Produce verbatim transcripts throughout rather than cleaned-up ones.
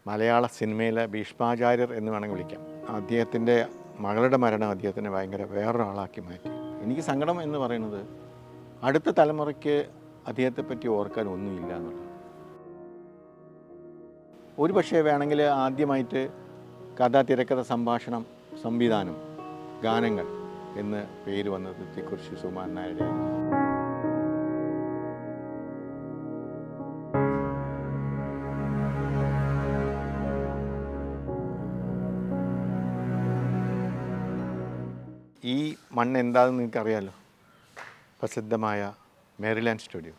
മലയാള സിനിമയിലെ ഭീഷ്മാചാര്യർ എന്ന് വേണമെങ്കിൽ വിളിക്കാം. അദ്ദേഹത്തിൻ്റെ മകളുടെ മരണം അദ്ദേഹത്തിനെ ഭയങ്കര വേറൊരാളാക്കി മാറ്റി. എനിക്ക് സങ്കടം എന്ന് പറയുന്നത് അടുത്ത തലമുറയ്ക്ക് അദ്ദേഹത്തെപ്പറ്റി ഓർക്കാൻ ഒന്നുമില്ല എന്നുള്ളത്. ഒരു പക്ഷേ വേണമെങ്കിൽ ആദ്യമായിട്ട് കഥ, തിരക്കഥ, സംഭാഷണം, സംവിധാനം, ഗാനങ്ങൾ എന്ന് പേര് വന്നത് തിക്കുറിശ്ശി സുകുമാരൻ നായരുടെ. ഈ മണ്ണ് എന്താണെന്ന് നിങ്ങൾക്കറിയാമല്ലോ. പ്രസിദ്ധമായ മേരിലാൻഡ് സ്റ്റുഡിയോ,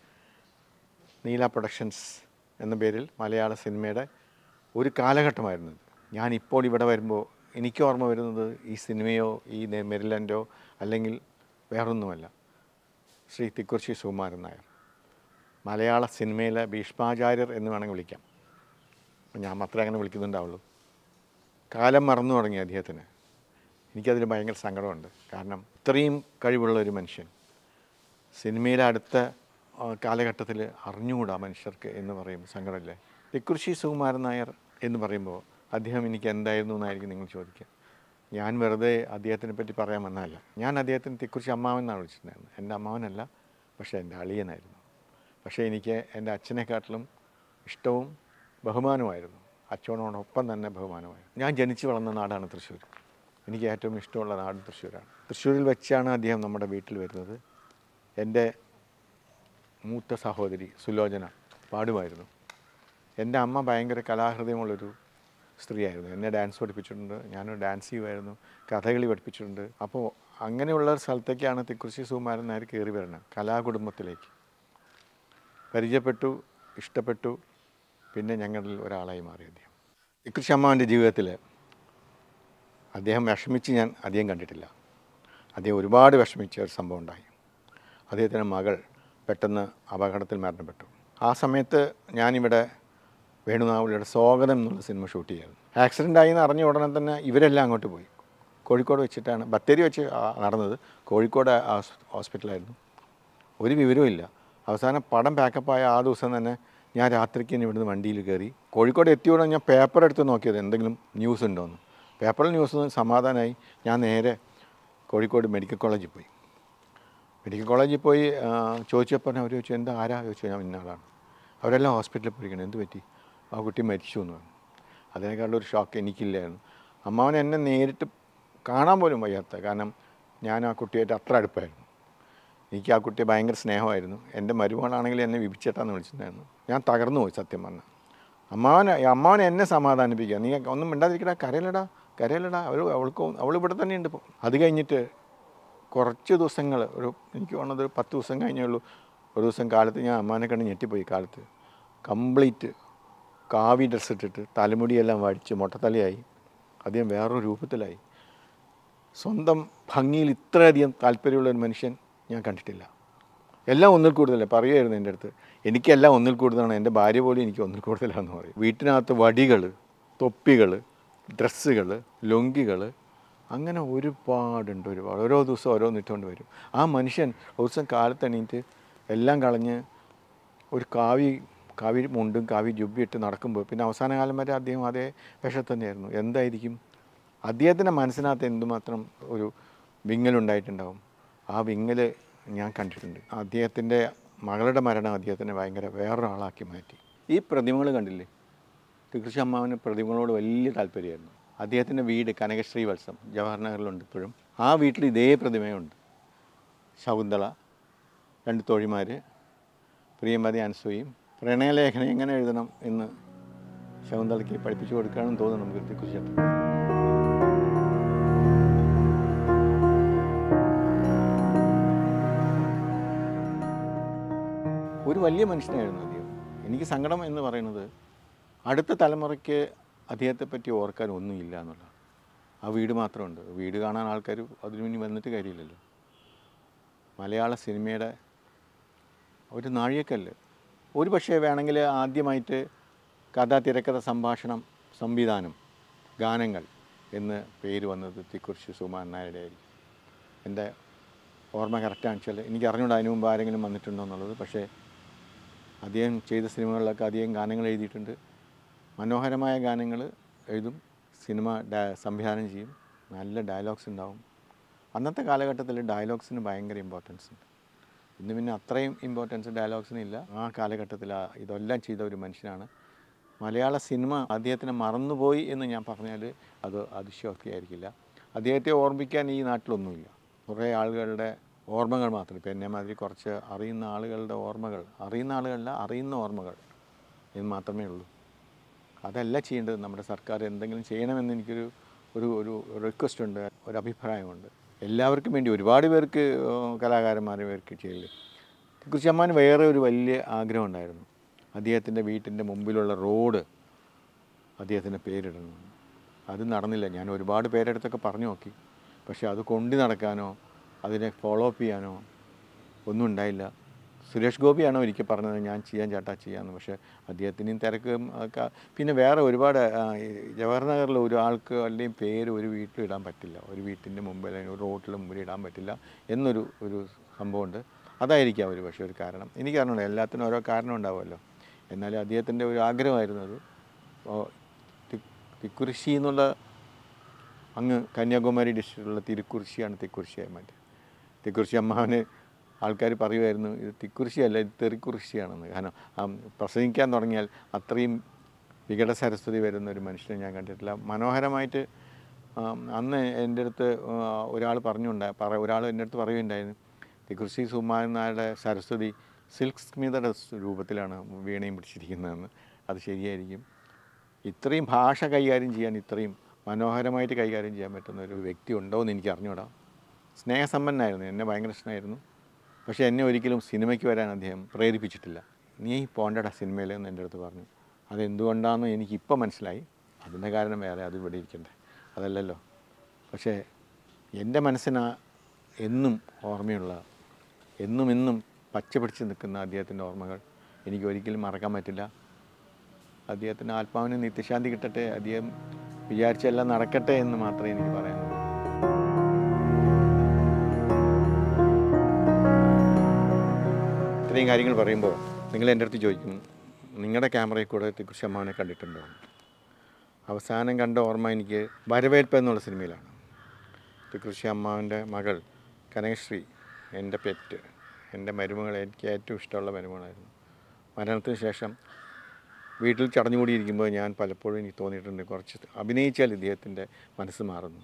നീല പ്രൊഡക്ഷൻസ് എന്ന പേരിൽ മലയാള സിനിമയുടെ ഒരു കാലഘട്ടമായിരുന്നു. ഞാനിപ്പോൾ ഇവിടെ വരുമ്പോൾ എനിക്ക് ഓർമ്മ വരുന്നത് ഈ സിനിമയോ ഈ മേരിലാൻഡോ അല്ലെങ്കിൽ വേറൊന്നുമല്ല, ശ്രീ തിക്കുറിശ്ശി സുകുമാരൻ നായർ. മലയാള സിനിമയിലെ ഭീഷ്മാചാര്യർ എന്ന് വേണമെങ്കിൽ വിളിക്കാം. ഞാൻ മാത്രമേ അങ്ങനെ വിളിക്കുന്നുണ്ടാവുള്ളൂ. കാലം മറന്നു തുടങ്ങി അദ്ദേഹത്തിന്. എനിക്കതിൽ ഭയങ്കര സങ്കടമുണ്ട്. കാരണം ഇത്രയും കഴിവുള്ള ഒരു മനുഷ്യൻ സിനിമയിലെ അടുത്ത കാലഘട്ടത്തിൽ അറിഞ്ഞുകൂടാ മനുഷ്യർക്ക് എന്ന് പറയുമ്പോൾ സങ്കടമല്ലേ. തിക്കുറിശ്ശി സുകുമാരൻ നായർ എന്ന് പറയുമ്പോൾ അദ്ദേഹം എനിക്ക് എന്തായിരുന്നു എന്നായിരിക്കും നിങ്ങൾ ചോദിക്കുക. ഞാൻ വെറുതെ അദ്ദേഹത്തിനെ പറ്റി പറയാൻ വന്നതല്ല. ഞാൻ അദ്ദേഹത്തിന് തിക്കുറിശ്ശി അമ്മാവൻ എന്നാണ് വിളിച്ചിട്ടുണ്ടായിരുന്നത്. എൻ്റെ അമ്മാവനല്ല, പക്ഷേ എൻ്റെ അളിയനായിരുന്നു. പക്ഷേ എനിക്ക് എൻ്റെ അച്ഛനെക്കാട്ടിലും ഇഷ്ടവും ബഹുമാനമായിരുന്നു. അച്ഛനോടൊപ്പം തന്നെ ബഹുമാനമായിരുന്നു. ഞാൻ ജനിച്ചു വളർന്ന നാടാണ് തൃശ്ശൂർ. എനിക്ക് ഏറ്റവും ഇഷ്ടമുള്ള നാട് തൃശ്ശൂരാണ്. തൃശ്ശൂരിൽ വെച്ചാണ് അദ്ദേഹം നമ്മുടെ വീട്ടിൽ വരുന്നത്. എൻ്റെ മൂത്ത സഹോദരി സുലോചന പാടുമായിരുന്നു. എൻ്റെ അമ്മ ഭയങ്കര കലാഹൃദയമുള്ളൊരു സ്ത്രീയായിരുന്നു. എന്നെ ഡാൻസ് പഠിപ്പിച്ചിട്ടുണ്ട്. ഞാൻ ഡാൻസ് ചെയ്യുമായിരുന്നു, കഥകളി പഠിപ്പിച്ചിട്ടുണ്ട്. അപ്പോൾ അങ്ങനെയുള്ള സ്ഥലത്തേക്കാണ് തിക്കുറിശ്ശി സുകുമാരൻ നായർ കയറി വരുന്നത്. കലാകുടുംബത്തിലേക്ക് പരിചയപ്പെട്ടു, ഇഷ്ടപ്പെട്ടു. പിന്നെ ഞങ്ങളിൽ ഒരാളായി മാറി അദ്ദേഹം. തിക്കുറിശ്ശി അമ്മാവൻ്റെ ജീവിതത്തിൽ അദ്ദേഹം വിഷമിച്ച് ഞാൻ അധികം കണ്ടിട്ടില്ല. അദ്ദേഹം ഒരുപാട് വിഷമിച്ച ഒരു സംഭവം ഉണ്ടായി. അദ്ദേഹത്തിൻ്റെ മകൾ പെട്ടെന്ന് അപകടത്തിൽ മരണപ്പെട്ടു. ആ സമയത്ത് ഞാനിവിടെ വേണുനാവുലിയുടെ സ്വാഗതം എന്നുള്ള സിനിമ ഷൂട്ട് ചെയ്യായിരുന്നു. ആക്സിഡൻ്റ് ആയി എന്ന് അറിഞ്ഞ ഉടനെ തന്നെ ഇവരെല്ലാം അങ്ങോട്ട് പോയി. കോഴിക്കോട് വെച്ചിട്ടാണ്, ബത്തേരി വെച്ച് നടന്നത്. കോഴിക്കോട് ഹോസ്പിറ്റലായിരുന്നു. ഒരു വിവരവും ഇല്ല. അവസാനം പടം പാക്കപ്പായ ആ ദിവസം തന്നെ ഞാൻ രാത്രിക്ക് ഇവിടുന്ന് വണ്ടിയിൽ കയറി കോഴിക്കോട് എത്തിയോടെ ഞാൻ പേപ്പർ എടുത്ത് നോക്കിയത് എന്തെങ്കിലും ന്യൂസ് ഉണ്ടോയെന്ന്. പേപ്പറിൽ ന്യൂസ് സമാധാനമായി. ഞാൻ നേരെ കോഴിക്കോട് മെഡിക്കൽ കോളേജിൽ പോയി. മെഡിക്കൽ കോളേജിൽ പോയി ചോദിച്ചപ്പോൾ അവർ ചോദിച്ചു, എന്താ ആരാ ചോദിച്ചു. ഞാൻ ഇന്നാളാണ്. അവരെല്ലാം ഹോസ്പിറ്റലിൽ പോയിരിക്കണം. എന്ത് പറ്റി? ആ കുട്ടി മരിച്ചു എന്ന് പറഞ്ഞു. അതിനേക്കാളൊരു ഷോക്ക് എനിക്കില്ലായിരുന്നു. അമ്മാവൻ എന്നെ നേരിട്ട് കാണാൻ പോലും വയ്യാത്ത, കാരണം ഞാൻ ആ കുട്ടിയായിട്ട് അത്ര അടുപ്പായിരുന്നു. എനിക്ക് ആ കുട്ടിയെ ഭയങ്കര സ്നേഹമായിരുന്നു. എൻ്റെ മരുമകളാണെങ്കിൽ എന്നെ വിഭിച്ചേട്ടാന്ന് വിളിച്ചിട്ടുണ്ടായിരുന്നു. ഞാൻ തകർന്നു പോയി സത്യം പറഞ്ഞാൽ. അമ്മാവൻ അമ്മാവൻ എന്നെ സമാധാനിപ്പിക്കുക, നീ ഒന്നും മിണ്ടാതിരിക്കടാ, കരയിലടാ കരയിലടാ, അവൾ അവൾക്ക് അവൾ ഇവിടെ തന്നെ ഉണ്ട് ഇപ്പോൾ. അത് കഴിഞ്ഞിട്ട് കുറച്ച് ദിവസങ്ങൾ, ഒരു എനിക്ക് തോന്നുന്നത് ഒരു പത്ത് ദിവസം കഴിഞ്ഞേ ഉള്ളൂ. ഒരു ദിവസം കാലത്ത് ഞാൻ അമ്മാവനെ കണ്ട് ഞെട്ടിപ്പോയി. കാലത്ത് കംപ്ലീറ്റ് കാവി ഡ്രസ്സ് ഇട്ടിട്ട് തലമുടിയെല്ലാം വടിച്ച് മൊട്ടത്തലയായി. അദ്ദേഹം വേറൊരു രൂപത്തിലായി. സ്വന്തം ഭംഗിയിൽ ഇത്രയധികം താല്പര്യമുള്ള ഒരു മനുഷ്യൻ ഞാൻ കണ്ടിട്ടില്ല. എല്ലാം ഒന്നിൽ കൂടുതലേ പറയുമായിരുന്നു എൻ്റെ അടുത്ത്. എനിക്കെല്ലാം ഒന്നിൽ കൂടുതലാണ്, എൻ്റെ ഭാര്യ പോലും എനിക്ക് ഒന്നിൽ കൂടുതലാണെന്ന് പറയും. വീട്ടിനകത്ത് വടികൾ, തൊപ്പികൾ, ഡ്രസ്സുകൾ, ലൊങ്കികൾ, അങ്ങനെ ഒരുപാടുണ്ട്. ഒരുപാട് ഓരോ ദിവസം ഓരോന്നിട്ടുകൊണ്ട് വരും. ആ മനുഷ്യൻ ഒരു ദിവസം കാലത്തെണീറ്റ് എല്ലാം കളഞ്ഞ് ഒരു കാവി കാവി മുണ്ടും കാവി ജുബ്ബിയിട്ട് നടക്കുമ്പോൾ പിന്നെ അവസാന കാലം വരെ അദ്ദേഹം അതേ വേഷത്തിൽ തന്നെയായിരുന്നു. എന്തായിരിക്കും അദ്ദേഹത്തിൻ്റെ മനസ്സിനകത്ത് എന്തുമാത്രം ഒരു വിങ്ങലുണ്ടായിട്ടുണ്ടാവും. ആ വിങ്ങൽ ഞാൻ കണ്ടിട്ടുണ്ട്. അദ്ദേഹത്തിൻ്റെ മകളുടെ മരണം അദ്ദേഹത്തിനെ ഭയങ്കര വേറൊരാളാക്കി മാറ്റി. ഈ പ്രതിമകൾ കണ്ടില്ലേ? തിക്കുറിശ്ശി അമ്മാവന് പ്രതിമകളോട് വലിയ താല്പര്യമായിരുന്നു. അദ്ദേഹത്തിൻ്റെ വീട് കനകശ്രീ വത്സം ജവഹർ നഗറിലുണ്ട് ഇപ്പോഴും. ആ വീട്ടിൽ ഇതേ പ്രതിമയുണ്ട്. ശകുന്തള, രണ്ട് തോഴിമാർ, പ്രിയമതി അനസൂയയും. പ്രണയലേഖനം എങ്ങനെ എഴുതണം എന്ന് ശകുന്തളയ്ക്ക് പഠിപ്പിച്ചു കൊടുക്കുകയാണെന്ന് തോന്നുന്നു നമുക്ക് തിക്കുറിശ്ശി. ഒരു വലിയ മനുഷ്യനായിരുന്നു അദ്ദേഹം. എനിക്ക് സങ്കടം എന്ന് പറയുന്നത് അടുത്ത തലമുറയ്ക്ക് അദ്ദേഹത്തെപ്പറ്റി ഓർക്കാൻ ഒന്നുമില്ല എന്നുള്ളതാണ്. ആ വീട് മാത്രമുണ്ട്. വീട് കാണാൻ ആൾക്കാർ അതിനു വേണ്ടി വന്നിട്ട് കാര്യമില്ലല്ലോ. മലയാള സിനിമയുടെ ഒരു നാഴികക്കല്ല്. ഒരു പക്ഷേ വേണമെങ്കിൽ ആദ്യമായിട്ട് കഥ, തിരക്കഥ, സംഭാഷണം, സംവിധാനം, ഗാനങ്ങൾ എന്ന് പേര് വന്നത് തിക്കുറിശ്ശി സുകുമാരൻ നായരുടെ ആയിരിക്കും. എൻ്റെ ഓർമ്മ കറക്റ്റാണെന്ന് വെച്ചാൽ എനിക്ക് അറിഞ്ഞൂടാ അതിന് മുമ്പ് ആരെങ്കിലും വന്നിട്ടുണ്ടോ എന്നുള്ളത്. പക്ഷേ അദ്ദേഹം ചെയ്ത സിനിമകളിലൊക്കെ അധികം ഗാനങ്ങൾ എഴുതിയിട്ടുണ്ട്. മനോഹരമായ ഗാനങ്ങൾ എഴുതും, സിനിമ സംവിധാനം ചെയ്യും, നല്ല ഡയലോഗ്സ് ഉണ്ടാവും. അന്നത്തെ കാലഘട്ടത്തിൽ ഡയലോഗ്സിന് ഭയങ്കര ഇമ്പോർട്ടൻസ് ഉണ്ട്. ഇന്ന് പിന്നെ അത്രയും ഇമ്പോർട്ടൻസ് ഡയലോഗ്സിന് ഇല്ല. ആ കാലഘട്ടത്തിൽ ഇതെല്ലാം ചെയ്ത ഒരു മനുഷ്യനാണ്. മലയാള സിനിമ അദ്ദേഹത്തിനെ മറന്നുപോയി എന്ന് ഞാൻ പറഞ്ഞാൽ അത് അതിശയോക്തിയായിരിക്കില്ല. അദ്ദേഹത്തെ ഓർമ്മിക്കാൻ ഈ നാട്ടിലൊന്നുമില്ല. കുറേ ആളുകളുടെ ഓർമ്മകൾ മാത്രം. ഇപ്പം എന്നെ മാതിരി കുറച്ച് അറിയുന്ന ആളുകളുടെ ഓർമ്മകൾ, അറിയുന്ന ആളുകളല്ല അറിയുന്ന ഓർമ്മകൾ എന്ന് മാത്രമേ ഉള്ളൂ. അതല്ല ചെയ്യേണ്ടത്. നമ്മുടെ സർക്കാർ എന്തെങ്കിലും ചെയ്യണമെന്ന് എനിക്കൊരു ഒരു ഒരു റിക്വസ്റ്റ് ഉണ്ട്, ഒരു അഭിപ്രായമുണ്ട്. എല്ലാവർക്കും വേണ്ടി ഒരുപാട് പേർക്ക് കലാകാരന്മാരെ പേർക്ക് ചെയ്യില്ല. തിക്കുറിശ്ശി അമ്മാവന് വേറെ ഒരു വലിയ ആഗ്രഹം ഉണ്ടായിരുന്നു. അദ്ദേഹത്തിൻ്റെ വീട്ടിൻ്റെ മുമ്പിലുള്ള റോഡ് അദ്ദേഹത്തിൻ്റെ പേരിടണം. അത് നടന്നില്ല. ഞാൻ ഒരുപാട് പേരെടുത്തൊക്കെ പറഞ്ഞു നോക്കി. പക്ഷേ അത് കൊണ്ടു നടക്കാനോ അതിനെ ഫോളോ അപ്പ് ചെയ്യാനോ ഒന്നും ഉണ്ടായില്ല. സുരേഷ് ഗോപിയാണോ ഒരിക്കൽ പറഞ്ഞത് ഞാൻ ചെയ്യാൻ ചേട്ടാ ചെയ്യാമെന്ന്. പക്ഷേ അദ്ദേഹത്തിനും തിരക്കും ഒക്കെ. പിന്നെ വേറെ ഒരുപാട് ജവഹർ നഗറിൽ ഒരാൾക്ക് അല്ലെങ്കിൽ പേര് ഒരു വീട്ടിലിടാൻ പറ്റില്ല, ഒരു വീട്ടിൻ്റെ മുമ്പിൽ അല്ലെങ്കിൽ ഒരു റോഡിൽ മുമ്പിൽ ഇടാൻ പറ്റില്ല എന്നൊരു ഒരു സംഭവമുണ്ട്. അതായിരിക്കാം ഒരു പക്ഷേ ഒരു കാരണം. എനിക്ക് അറിഞ്ഞൂടാ, എല്ലാത്തിനും ഓരോ കാരണം ഉണ്ടാവുമല്ലോ. എന്നാലും അദ്ദേഹത്തിൻ്റെ ഒരു ആഗ്രഹമായിരുന്നു അത്. തിക്കുറിശ്ശി എന്നുള്ള അങ്ങ് കന്യാകുമാരി ഡിസ്ട്രിക്റ്റിലുള്ള തിരുക്കുറിശ്ശിയാണ് തിക്കുറിശ്ശിയായി മാറ്റി. തിക്കുറിശ്ശി അമ്മാവന് ആൾക്കാർ പറയുമായിരുന്നു ഇത് തിക്കുറിശ്ശി അല്ല, ഇത് തെറിക്കുറിശ്ശിയാണെന്ന്. കാരണം പ്രസംഗിക്കാൻ തുടങ്ങിയാൽ അത്രയും വികട സരസ്വതി വരുന്ന ഒരു മനുഷ്യനെ ഞാൻ കണ്ടിട്ടില്ല. മനോഹരമായിട്ട് അന്ന് എൻ്റെ അടുത്ത് ഒരാൾ പറഞ്ഞുണ്ടായി പറ ഒരാൾ എൻ്റെ അടുത്ത് പറയുകയുണ്ടായിരുന്നു, തിക്കുറിശ്ശി സുകുമാരൻ നായരുടെ സരസ്വതി സിൽക്ക് സ്മിതയുടെ രൂപത്തിലാണ് വീണയും പിടിച്ചിരിക്കുന്നതെന്ന്. അത് ശരിയായിരിക്കും. ഇത്രയും ഭാഷ കൈകാര്യം ചെയ്യാൻ, ഇത്രയും മനോഹരമായിട്ട് കൈകാര്യം ചെയ്യാൻ പറ്റുന്ന ഒരു വ്യക്തി ഉണ്ടോ എന്ന് എനിക്ക് അറിഞ്ഞൂടാ. സ്നേഹസമ്പന്നനായിരുന്നു, എന്നെ ഭയങ്കര ഇഷ്ടമായിരുന്നു. പക്ഷേ എന്നെ ഒരിക്കലും സിനിമയ്ക്ക് വരാൻ അദ്ദേഹം പ്രേരിപ്പിച്ചിട്ടില്ല. നീ പോണ്ടടാ സിനിമയിൽ എന്ന് എൻ്റെ അടുത്ത് പറഞ്ഞു. അതെന്തുകൊണ്ടാണെന്ന് എനിക്കിപ്പോൾ മനസ്സിലായി. അതിൻ്റെ കാരണം വേറെ, അത് ഇവിടെ ഇരിക്കണ്ടേ, അതല്ലല്ലോ. പക്ഷേ എൻ്റെ മനസ്സിന് എന്നും ഓർമ്മയുള്ള, എന്നും എന്നും പച്ച പിടിച്ച് നിൽക്കുന്ന അദ്ദേഹത്തിൻ്റെ ഓർമ്മകൾ എനിക്ക് ഒരിക്കലും മറക്കാൻ പറ്റില്ല. അദ്ദേഹത്തിൻ്റെ ആത്മാവിന് നിത്യശാന്തി കിട്ടട്ടെ, അദ്ദേഹം വിചാരിച്ചെല്ലാം നടക്കട്ടെ എന്ന് മാത്രമേ എനിക്ക് പറയാനുള്ളൂ. ഇത്രയും കാര്യങ്ങൾ പറയുമ്പോൾ നിങ്ങൾ എൻ്റെ അടുത്ത് ചോദിക്കും, നിങ്ങളുടെ ക്യാമറയിൽ കൂടെ തിക്കുറിശ്ശി അമ്മാവനെ കണ്ടിട്ടുണ്ടോ? അവസാനം കണ്ട ഓർമ്മ എനിക്ക് വരവേൽപ്പ് എന്നുള്ള സിനിമയിലാണ്. തിക്കുറിശ്ശി അമ്മാവൻ്റെ മകൾ കനകശ്രീ, എൻ്റെ പെറ്റ്, എൻ്റെ മരുമകൾ, എനിക്ക് ഏറ്റവും ഇഷ്ടമുള്ള മരുമകളായിരുന്നു. മരണത്തിന് ശേഷം വീട്ടിൽ ചടഞ്ഞുകൂടിയിരിക്കുമ്പോൾ ഞാൻ പലപ്പോഴും എനിക്ക് തോന്നിയിട്ടുണ്ട്, കുറച്ച് അഭിനയിച്ചാൽ ഇദ്ദേഹത്തിൻ്റെ മനസ്സ് മാറുന്നു.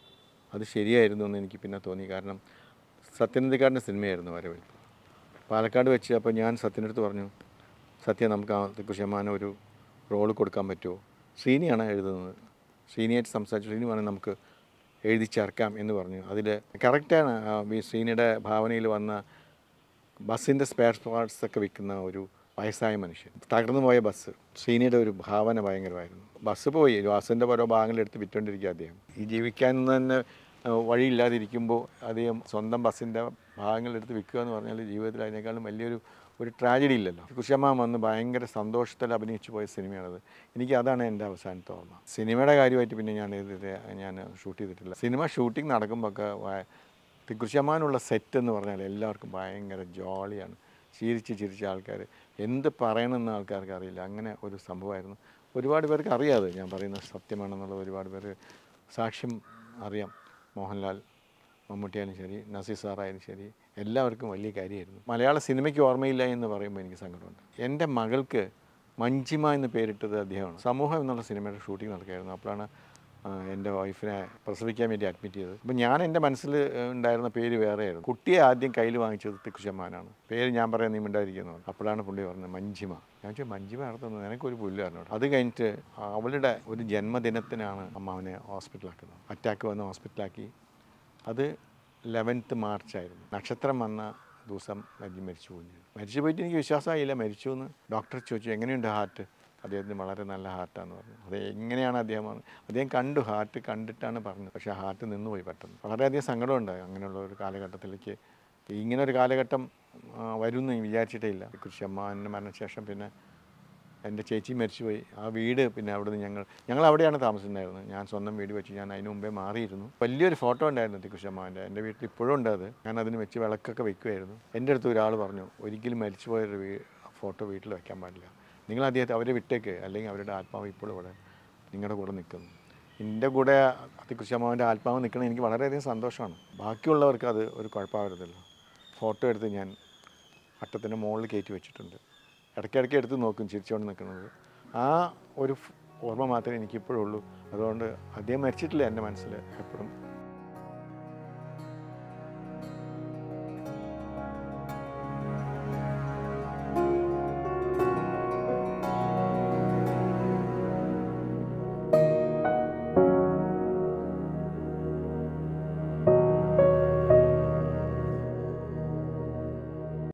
അത് ശരിയായിരുന്നു എന്ന് എനിക്ക് പിന്നെ തോന്നി. കാരണം സത്യനന്ദിക്കാടിൻ്റെ സിനിമയായിരുന്നു വരവേൽപ്പ്, പാലക്കാട് വെച്ച്. അപ്പോൾ ഞാൻ സത്യനടുത്ത് പറഞ്ഞു, സത്യ നമുക്ക് ആ തിക്കുറിശ്ശി അമ്മാവന് ഒരു റോൾ കൊടുക്കാൻ പറ്റുമോ? ശ്രീനിയാണ് എഴുതുന്നത്. ശ്രീനിയായിട്ട് സംസാരിച്ചു. ശ്രീനി പറഞ്ഞു നമുക്ക് എഴുതി ചേർക്കാം എന്ന് പറഞ്ഞു. അതിൽ കറക്റ്റാണ്. ശ്രീനിയുടെ ഭാവനയിൽ വന്ന ബസ്സിൻ്റെ സ്പെയർ പാർട്സൊക്കെ വിൽക്കുന്ന ഒരു വയസ്സായ മനുഷ്യൻ, തകർന്നു പോയ ബസ്. ശ്രീനിയുടെ ഒരു ഭാവന ഭയങ്കരമായിരുന്നു. ബസ് പോയി, ബസ്സിൻ്റെ ഓരോ ഭാഗങ്ങളെടുത്ത് വിറ്റുകൊണ്ടിരിക്കുക അദ്ദേഹം. ഈ ജീവിക്കാൻ തന്നെ വഴിയില്ലാതിരിക്കുമ്പോൾ അദ്ദേഹം സ്വന്തം ബസ്സിൻ്റെ ഭാഗങ്ങളെടുത്ത് വിൽക്കുക എന്ന് പറഞ്ഞാൽ ജീവിതത്തിൽ അതിനേക്കാളും വലിയൊരു ഒരു ട്രാജഡി ഇല്ലല്ലോ. തിക്കുറിശ്ശി അമ്മാവൻ വന്ന് ഭയങ്കര സന്തോഷത്തിൽ അഭിനയിച്ചു പോയ സിനിമയാണത്. എനിക്ക് അതാണ് എൻ്റെ അവസാനത്തെ ഓർമ്മ. സിനിമയുടെ കാര്യമായിട്ട് പിന്നെ ഞാൻ ഇത് ഞാൻ ഷൂട്ട് ചെയ്തിട്ടില്ല. സിനിമ ഷൂട്ടിംഗ് നടക്കുമ്പോഴൊക്കെ തിക്കുറിശ്ശി അമ്മാവനുള്ള സെറ്റ് എന്ന് പറഞ്ഞാൽ എല്ലാവർക്കും ഭയങ്കര ജോളിയാണ്. ചിരിച്ച് ചിരിച്ച ആൾക്കാർ എന്ത് പറയണമെന്ന് ആൾക്കാർക്ക് അറിയില്ല. അങ്ങനെ ഒരു സംഭവമായിരുന്നു. ഒരുപാട് പേർക്ക് അറിയാതെ ഞാൻ പറയുന്നത് സത്യമാണെന്നുള്ള ഒരുപാട് പേര് സാക്ഷ്യം അറിയാം. മോഹൻലാൽ, മമ്മൂട്ടിയായാലും ശരി, നസീർ സാറായാലും ശരി, എല്ലാവർക്കും വലിയ കാര്യമായിരുന്നു. മലയാള സിനിമയ്ക്ക് ഓർമ്മയില്ല എന്ന് പറയുമ്പോൾ എനിക്ക് സങ്കടമുണ്ട്. എൻ്റെ മകൾക്ക് മഞ്ജിമ എന്ന് പേരിട്ടത് അദ്ദേഹമാണ്. സമൂഹം എന്നുള്ള സിനിമയുടെ ഷൂട്ടിംഗ് നടക്കുകയായിരുന്നു. അപ്പോഴാണ് എൻ്റെ വൈഫിനെ പ്രസവിക്കാൻ വേണ്ടി അഡ്മിറ്റ് ചെയ്തത്. അപ്പോൾ ഞാൻ എൻ്റെ മനസ്സിൽ ഉണ്ടായിരുന്ന പേര് വേറെയായിരുന്നു. കുട്ടിയെ ആദ്യം കയ്യിൽ വാങ്ങിച്ചത് തിക്കുറിശ്ശി അമ്മാവനാണ്. പേര് ഞാൻ പറയാൻ നീ മിണ്ടായിരിക്കുന്നു. അപ്പോഴാണ് പുള്ളി പറഞ്ഞത് മഞ്ജിമ. ഞാൻ ചോദിച്ചു മഞ്ജിമ നടത്തുന്നത് എനിക്കൊരു പുല്ലായിരുന്നു. അത് കഴിഞ്ഞിട്ട് അവളുടെ ഒരു ജന്മദിനത്തിനാണ് അമ്മാവനെ ഹോസ്പിറ്റലാക്കുന്നത്. അറ്റാക്ക് വന്ന് ഹോസ്പിറ്റലാക്കി. അത് ലെവൻത്ത് മാർച്ചായിരുന്നു. നക്ഷത്രം വന്ന ദിവസം മരിച്ചു മരിച്ചു പോയി. മരിച്ചു പോയിട്ട് എനിക്ക് വിശ്വാസമായില്ല മരിച്ചു എന്ന്. ഡോക്ടർ ചോദിച്ചു എങ്ങനെയുണ്ട് ഹാർട്ട്? അദ്ദേഹത്തിന് വളരെ നല്ല ഹാർട്ടാന്ന് പറഞ്ഞു. അത് എങ്ങനെയാണ് അദ്ദേഹം അദ്ദേഹം കണ്ടു, ഹാർട്ട് കണ്ടിട്ടാണ് പറഞ്ഞത്. പക്ഷേ ഹാർട്ട് നിന്നുപോയി പെട്ടെന്ന്. വളരെയധികം സങ്കടമുണ്ടായി. അങ്ങനെയുള്ള ഒരു കാലഘട്ടത്തിലേക്ക് ഇങ്ങനെ ഒരു കാലഘട്ടം വരുമെന്ന് വിചാരിച്ചിട്ടേ ഇല്ല. തിക്കുറിശ്ശി അമ്മാവൻ്റെ മരണശേഷം പിന്നെ എൻ്റെ ചേച്ചി മരിച്ചുപോയി. ആ വീട് പിന്നെ അവിടെ നിന്ന് ഞങ്ങൾ ഞങ്ങൾ അവിടെയാണ് താമസിച്ചിട്ടുണ്ടായിരുന്നത്. ഞാൻ സ്വന്തം വീട് വെച്ച് ഞാൻ അതിന് മുമ്പേ മാറിയിരുന്നു. വലിയൊരു ഫോട്ടോ ഉണ്ടായിരുന്നു തിക്കുറിശ്ശി അമ്മാവൻ്റെ. എൻ്റെ വീട്ടിൽ ഇപ്പോഴും ഉണ്ട് അത്. ഞാൻ അതിന് വെച്ച് വിളക്കൊക്കെ വെക്കുമായിരുന്നു. എൻ്റെ അടുത്ത് ഒരാൾ പറഞ്ഞു ഒരിക്കലും മരിച്ചുപോയൊരു ഫോട്ടോ വീട്ടിൽ വെക്കാൻ പാടില്ല, നിങ്ങൾ അദ്ദേഹത്തെ അവരെ വിട്ടേക്ക്, അല്ലെങ്കിൽ അവരുടെ ആത്മാവ് ഇപ്പോഴും ഇവിടെ നിങ്ങളുടെ കൂടെ നിൽക്കുന്നു. എൻ്റെ കൂടെ തിക്കുറിശ്ശി അമ്മാവൻ്റെ ആത്മാവ് നിൽക്കണം എനിക്ക് വളരെയധികം സന്തോഷമാണ്. ബാക്കിയുള്ളവർക്ക് അത് ഒരു കുഴപ്പമാകരുതല്ലോ. ഫോട്ടോ എടുത്ത് ഞാൻ അട്ടത്തിൻ്റെ മുകളിൽ കയറ്റി വെച്ചിട്ടുണ്ട്. ഇടയ്ക്കിടയ്ക്ക് എടുത്ത് നോക്കും ചിരിച്ചുകൊണ്ട് നിൽക്കുന്നത്. ആ ഒരു ഓർമ്മ മാത്രമേ എനിക്കിപ്പോഴും ഉള്ളൂ. അതുകൊണ്ട് അദ്ദേഹം മരിച്ചിട്ടില്ല എൻ്റെ മനസ്സിൽ എപ്പോഴും.